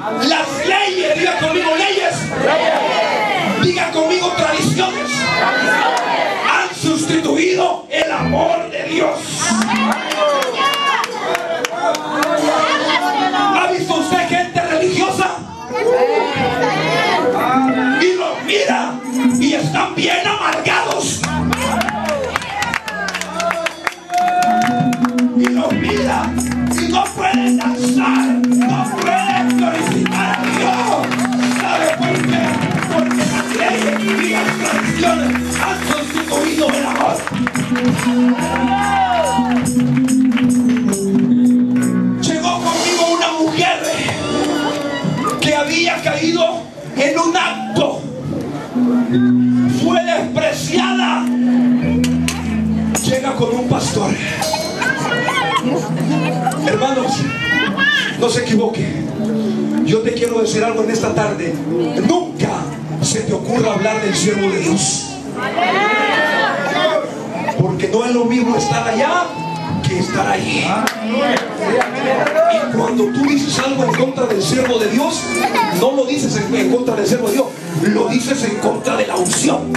Las leyes, diga conmigo leyes. Diga conmigo tradiciones. Han sustituido el amor de Dios. ¿Ha visto usted gente religiosa? Y los mira y están bien amargados. Y los mira y no pueden danzar, no pueden glorificar a Dios. ¿Sabe por qué? Porque las leyes y las tradiciones han sustituido el amor. Llegó conmigo una mujer que había caído en un acto, fue despreciada. Llega con un pastor. Hermanos, no se equivoque. Yo te quiero decir algo en esta tarde. Nunca se te ocurra hablar del siervo de Dios, porque no es lo mismo estar allá que estar ahí. Y cuando tú dices algo en contra del siervo de Dios, no lo dices en contra del siervo de Dios, lo dices en contra de la unción.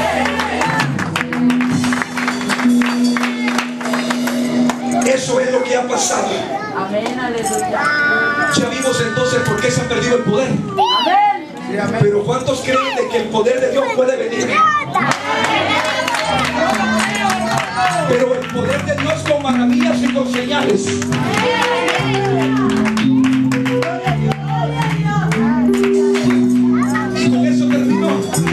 Eso es lo que ha pasado. Amén, aleluya. Ya vimos entonces por qué se ha perdido el poder. Amén. Pero ¿cuántos creen de que el poder de Dios puede venir? Pero el poder de Dios con maravillas y con señales. Y con eso terminó.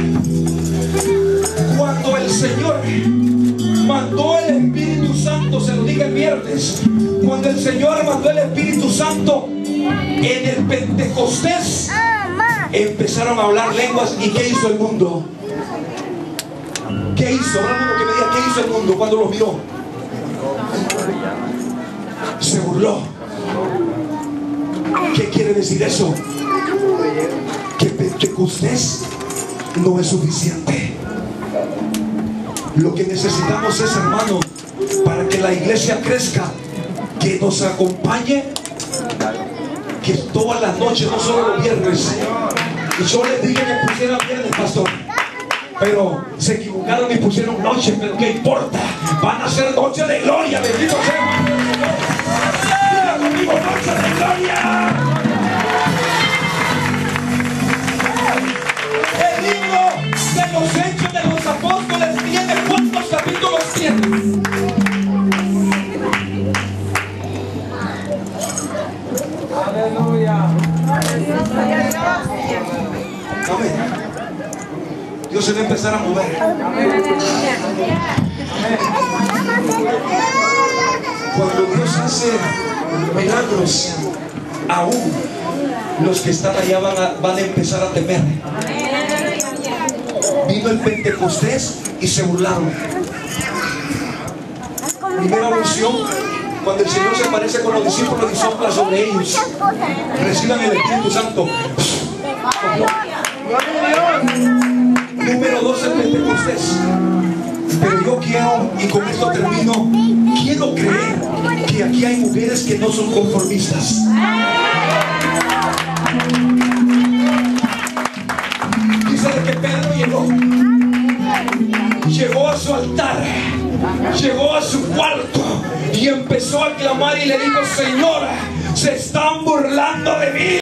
Cuando el Señor mandó el Espíritu Santo, se lo dije el viernes, cuando el Señor mandó el Espíritu Santo en el Pentecostés, empezaron a hablar lenguas. ¿Y qué hizo el mundo? ¿Qué hizo? Habrá uno que me diga, ¿qué hizo el mundo cuando los vio? Se burló. ¿Qué quiere decir eso? Que Pentecostés no es suficiente. Lo que necesitamos es, hermano, para que la iglesia crezca, que nos acompañe, que todas las noches, no solo los viernes. Y yo les dije que pusieran viernes, pastor, pero se equivocaron y pusieron noche. Pero ¿qué importa? Van a ser noches de gloria, bendito sea. Diga conmigo, noche de gloria. El libro de los Hechos de los Apóstoles tiene ¿cuántos capítulos tiene? Aleluya. Amén. Dios se va a empezar a mover. Cuando Dios hace milagros, aún los que están allá van a empezar a temer. Vino el Pentecostés y se burlaron. Primera unción, cuando el Señor se aparece con los discípulos y sopla sobre ellos, reciban el Espíritu Santo. Número 2, el Pentecostés. Pero yo quiero, y con esto termino, quiero creer que aquí hay mujeres que no son conformistas. Dice de que Pedro llegó a su altar, llegó a su cuarto y empezó a clamar y le dijo: Señora, se están burlando de mí.